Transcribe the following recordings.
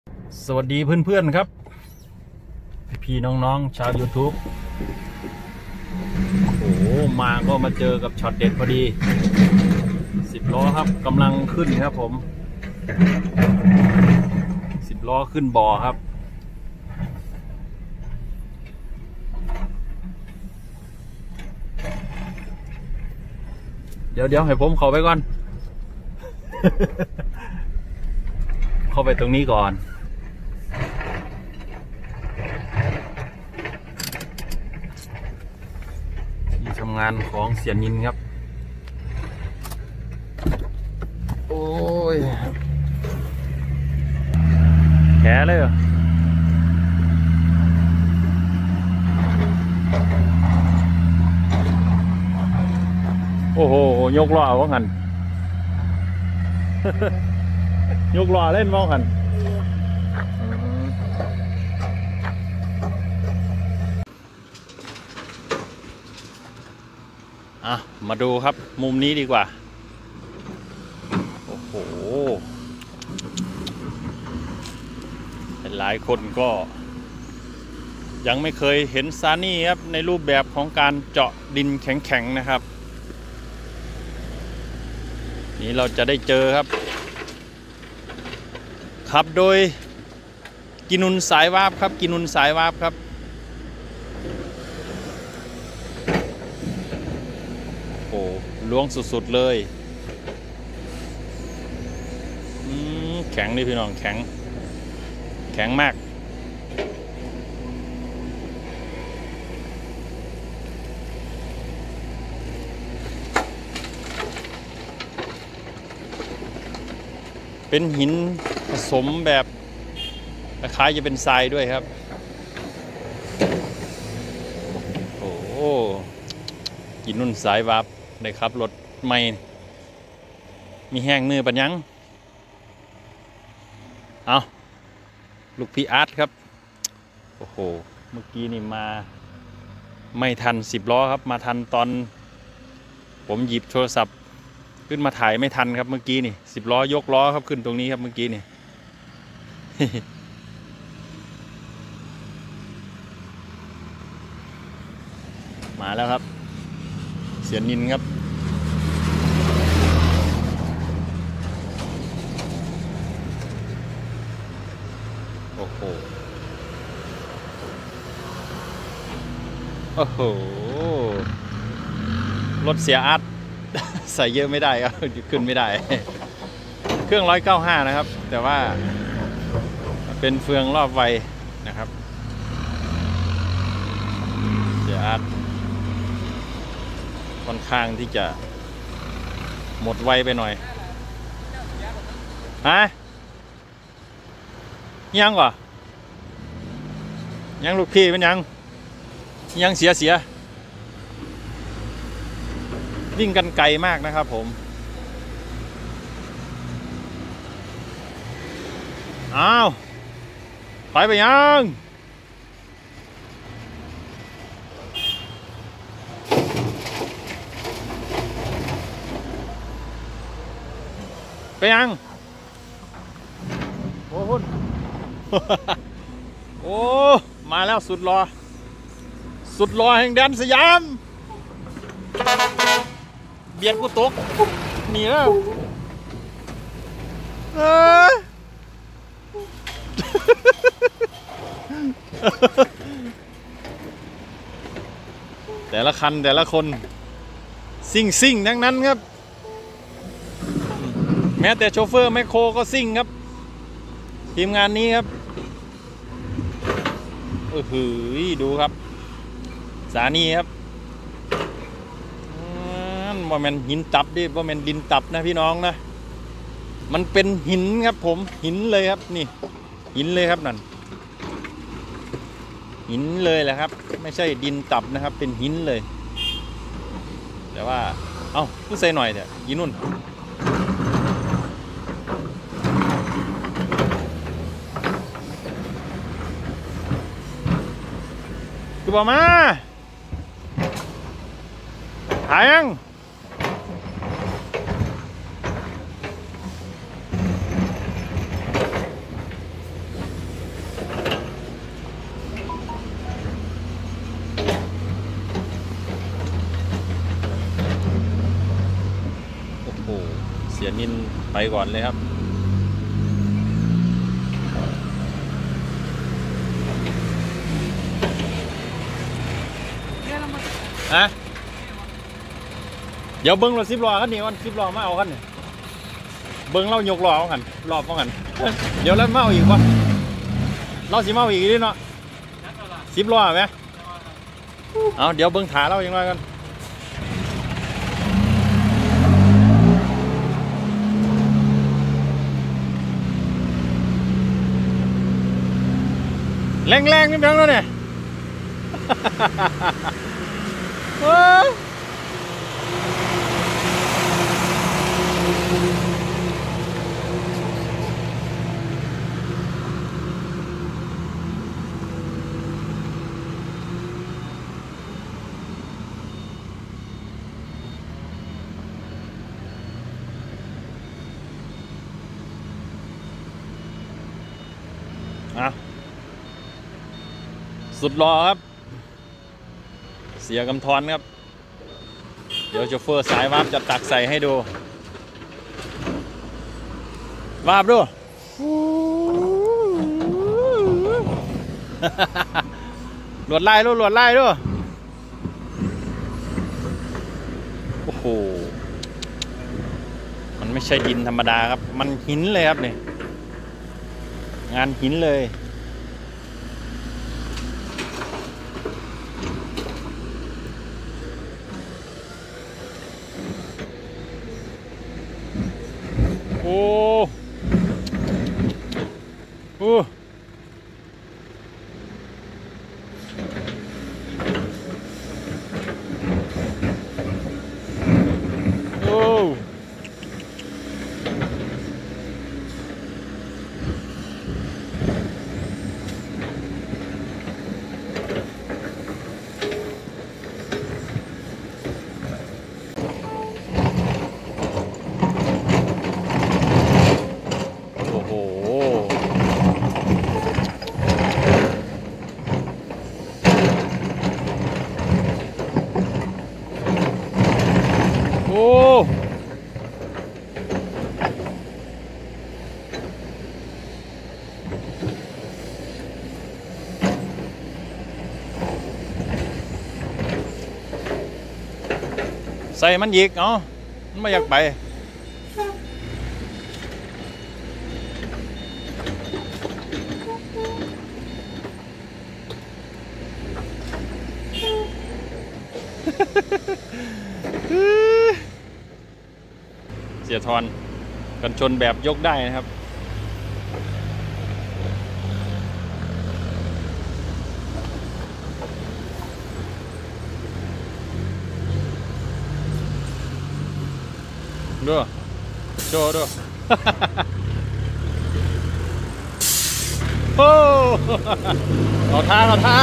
สวัสดีเพื่อนๆครับพี่น้องๆชาว YouTube โอ้โหมาก็มาเจอกับช็อตเด็ดพอดี10 ล้อครับกำลังขึ้นครับผม10 ล้อขึ้นบ่อครับเดี๋ยวให้ผมเข้าไปก่อน เข้าไปตรงนี้ก่อนที่ทำงานของเสียนินครับโอ้ยแผลเลยเหรอโอ้โหยกล้อว่างัน ยกล้อเล่นว่างันมาดูครับมุมนี้ดีกว่าโอ้โหหลายคนก็ยังไม่เคยเห็นซานี่ครับในรูปแบบของการเจาะดินแข็งๆนะครับนี่เราจะได้เจอครับขับโดยกินุนสายวาบครับกินุนสายวาบครับโอ้ล้วงสุดๆเลยแข็งนี่พี่น้องแข็งมากเป็นหินผสมแบบคล้ายจะเป็นทรายด้วยครับโอ้กินนุ่นสายวาบเลยครับรถไม่มีแห้งมือปัญญังเอาลูกพี่อาร์ตครับโอ้โหเมื่อกี้นี่มาไม่ทัน10 ล้อครับมาทันตอนผมหยิบโทรศัพท์ขึ้นมาถ่ายไม่ทันครับเมื่อกี้นี่10 ล้อยกล้อครับขึ้นตรงนี้ครับเมื่อกี้นี่ มาแล้วครับเสียนินครับโอ้โหรถเสียอาร์ต ใส่เยอะไม่ได้ครับขึ้นไม่ได้เครื่อง195นะครับแต่ว่าเป็นเฟืองรอบไวนะครับเสียอาร์ตค่อนข้างที่จะหมดไวไปหน่อยฮะยังวะยังลูกพี่เป็นยังเสียวิ่งกันไกลมากนะครับผมอ้าวถอยไปยังไปยังโอ้คุณ โอ้มาแล้วสุดรอแห่งแดนสยามเบียดกูตกหนีแล้วแต่ละคันแต่ละคนซิ่งทั้งนั้นครับแม้แต่โชเฟอร์แมคโครก็ซิ่งครับทีมงานนี้ครับดูครับสานี่ครับว่ามันหินตับดิว่ามันดินตับนะพี่น้องนะมันเป็นหินครับผมหินเลยครับนี่หินเลยครับนั่นหินเลยแหละครับไม่ใช่ดินตับนะครับเป็นหินเลยแต่ว่าเอ้าพูดใส่หน่อยเถอะยินนุ่นคือบอกมาหายังสียนินไปก่อนเลยครับฮะเดี๋ยวเบิ้งเรา10 ล้อกันนี่วัน10 ล้อมาเอากันนี่เบิ้งเรายกล้อเอากันรอบเอากัน เดี๋ยวแล้วมาเอาอีกวะเราสิมาเอาอีกดิเนาะ10 ล้อไหมเอาเดี๋ยวเบิ้งถาเราอย่างไรกันแรงๆนิดนึงแล้วเนี่ย สุดรอครับเสียกำธรครับเดี๋ยวโชเฟอร์สายวาบจะตักใส่ให้ดูวาบดู หลวดไล่ดูหลวดไล่ดูโอ้โหมันไม่ใช่ดินธรรมดาครับมันหินเลยครับนี่งานหินเลยโอ้โอ้โอ้โอ้ใส่มันอีกเนาะมันไม่อยากไปเสียทอนกันชนแบบยกได้นะครับดูดู โอ้เอาท่าเอาท่า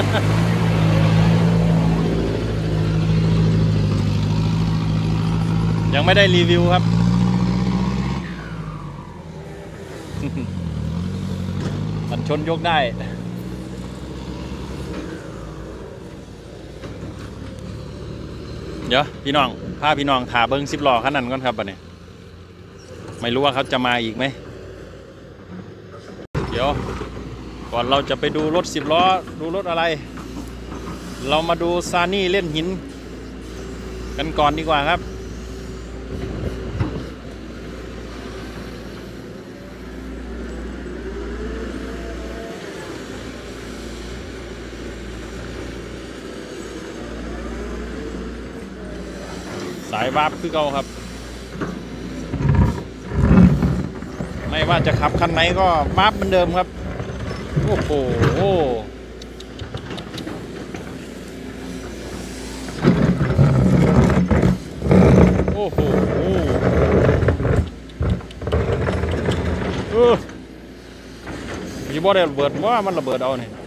ยังไม่ได้รีวิวครับ กันชนยกได้เดี๋ยวพี่น้องพาพี่น้องถ่าเบิ้ง10 ล้อขนาดนั้นก่อนครับบัดนี้ไม่รู้ว่าเขาจะมาอีกไหมเดี๋ยวก่อนเราจะไปดูรถ10 ล้อดูรถอะไรเรามาดูซานี่เล่นหินกันก่อนดีกว่าครับสายวาบคือเก่าครับไม่ว่าจะขับคันไหนก็วาบเหมือนเดิมครับโอ้โหโอ้โหมีบ่ได้ระเบิดว่ามันระเบิดเอาเนี่ย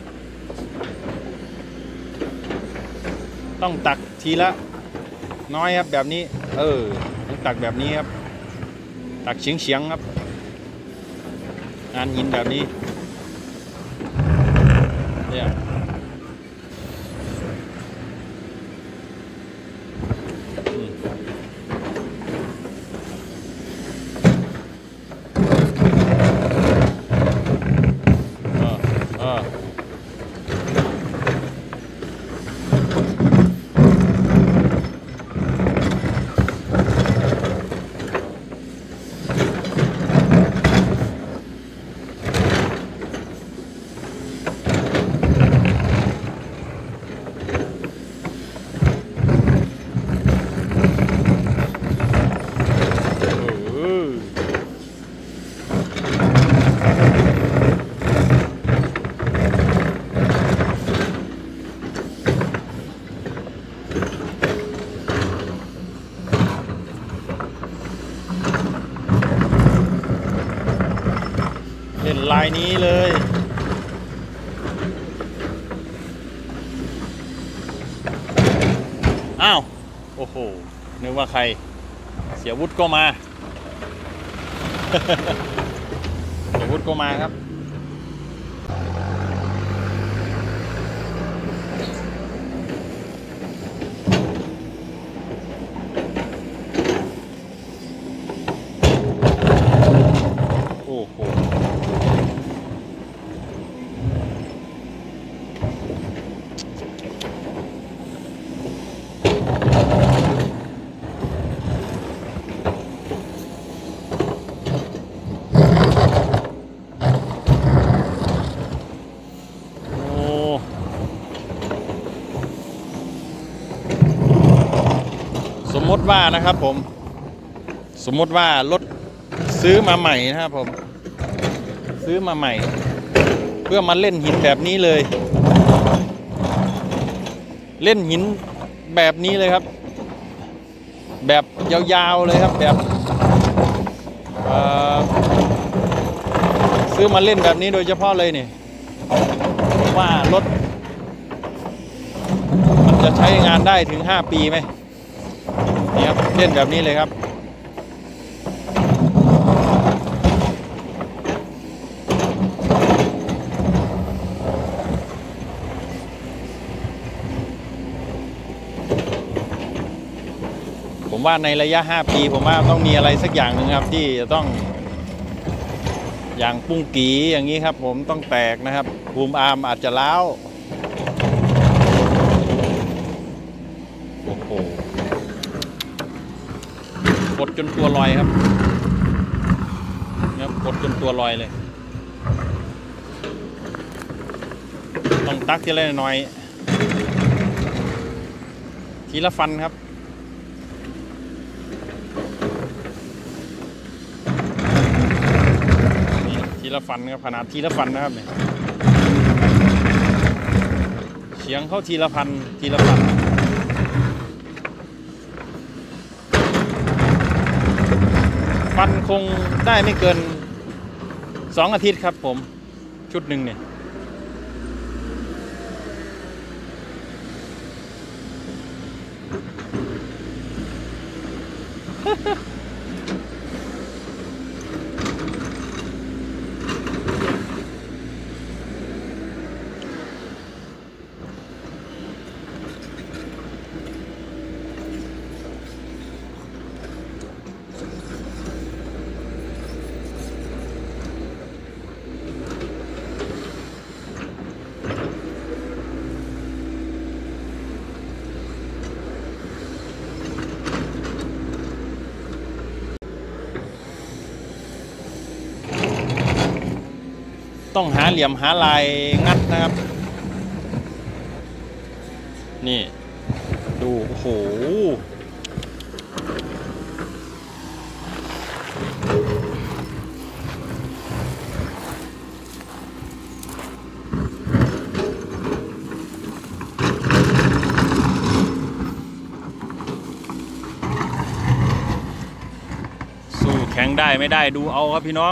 ต้องตักทีละน้อยครับแบบนี้ต้องตักแบบนี้ครับตักเฉียงครับงานหินแบบนี้เนี่ยนี้เลยอ้าวโอ้โหนึกว่าใครเสียวุฒิก็มา เสียวุฒิก็มาครับโอ้โหสมมติว่านะครับผมสมมติว่ารถซื้อมาใหม่นะครับผมซื้อมาใหม่เพื่อมาเล่นหินแบบนี้เลยเล่นหินแบบนี้เลยครับแบบยาวๆเลยครับแบบซื้อมาเล่นแบบนี้โดยเฉพาะเลยนี่ว่ารถมันจะใช้งานได้ถึง5 ปีไหมนี่ครับเล่นแบบนี้เลยครับผมว่าในระยะ5 ปีผมว่าต้องมีอะไรสักอย่างหนึ่งครับที่จะต้องอย่างปุ้งกีอย่างนี้ครับผมต้องแตกนะครับบูมอาร์มอาจจะร้าวโอ้โหกดจนตัวลอยครับกดจนตัวลอยเลยต้องตักทีละหน่อยทีละฟันครับทีละฟันครับขนาดทีละฟันนะครับเนี่ยเฉียงเข้าทีละฟันทีละฟันฟันคงได้ไม่เกิน2 อาทิตย์ครับผมชุดหนึ่งเนี่ยต้องหาเหลี่ยมหาลายงัดนะครับนี่ดูโอ้โหสู้แข็งได้ไม่ได้ดูเอาครับพี่น้อง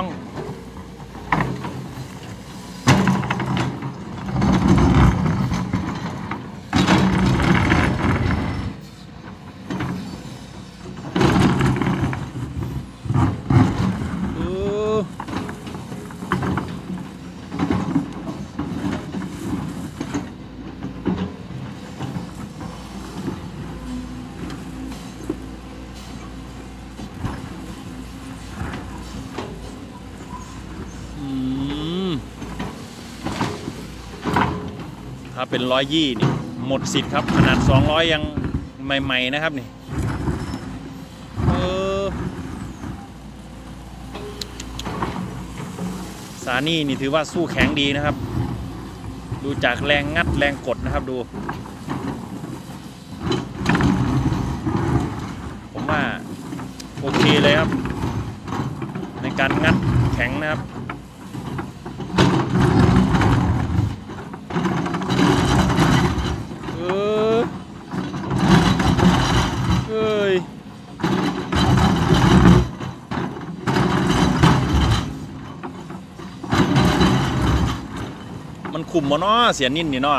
ถ้าเป็น120นี่หมดสิทธิ์ครับขนาด200ยังใหม่ๆนะครับนี่สานี่นี่ถือว่าสู้แข็งดีนะครับดูจากแรงงัดแรงกดนะครับดูผมว่าโอเคเลยครับในการงัดแข็งนะครับมันคุมบ่เนาะเสียนิ่นนี่เนาะ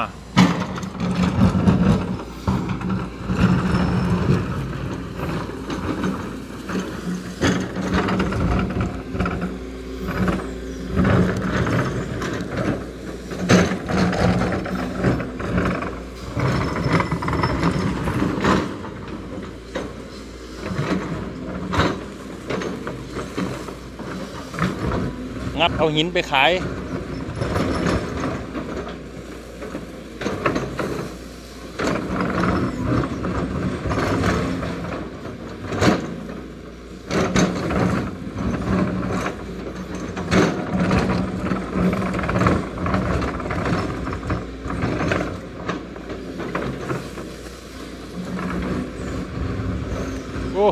งัดเอาหินไปขายโอ้